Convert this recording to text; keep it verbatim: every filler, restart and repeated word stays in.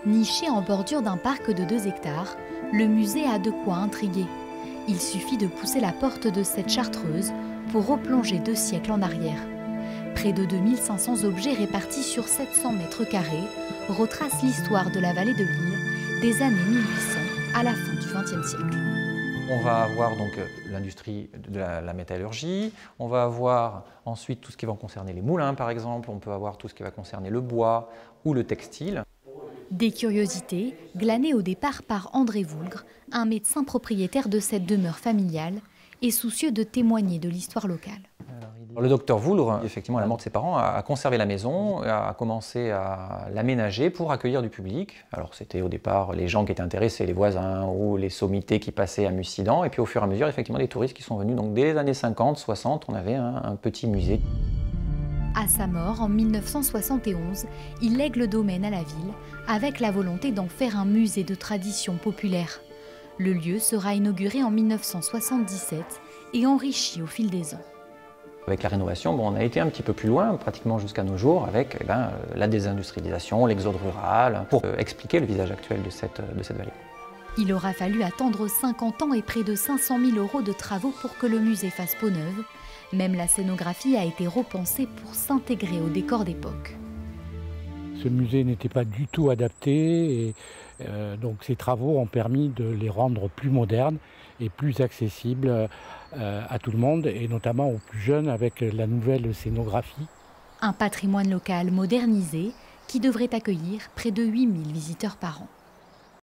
Niché en bordure d'un parc de deux hectares, le musée a de quoi intriguer. Il suffit de pousser la porte de cette chartreuse pour replonger deux siècles en arrière. Près de deux mille cinq cents objets répartis sur sept cents mètres carrés retracent l'histoire de la vallée de l'Isle des années mille huit cents à la fin du vingtième siècle. On va avoir donc l'industrie de la, la métallurgie, on va avoir ensuite tout ce qui va concerner les moulins par exemple, on peut avoir tout ce qui va concerner le bois ou le textile. Des curiosités glanées au départ par André Voulgre, un médecin propriétaire de cette demeure familiale et soucieux de témoigner de l'histoire locale. Alors, le docteur Voulgre, effectivement à la mort de ses parents, a conservé la maison, a commencé à l'aménager pour accueillir du public. Alors c'était au départ les gens qui étaient intéressés, les voisins ou les sommités qui passaient à Mussidan, et puis au fur et à mesure effectivement des touristes qui sont venus. Donc dès les années cinquante, soixante, on avait un, un petit musée. À sa mort, en mille neuf cent soixante et onze, il lègue le domaine à la ville avec la volonté d'en faire un musée de tradition populaire. Le lieu sera inauguré en mille neuf cent soixante-dix-sept et enrichi au fil des ans. Avec la rénovation, bon, on a été un petit peu plus loin, pratiquement jusqu'à nos jours, avec eh ben, la désindustrialisation, l'exode rural, pour euh, expliquer le visage actuel de cette, de cette vallée. Il aura fallu attendre cinquante ans et près de cinq cent mille euros de travaux pour que le musée fasse peau neuve. Même la scénographie a été repensée pour s'intégrer au décor d'époque. Ce musée n'était pas du tout adapté, et euh, donc ces travaux ont permis de les rendre plus modernes et plus accessibles euh, à tout le monde, et notamment aux plus jeunes avec la nouvelle scénographie. Un patrimoine local modernisé qui devrait accueillir près de huit mille visiteurs par an.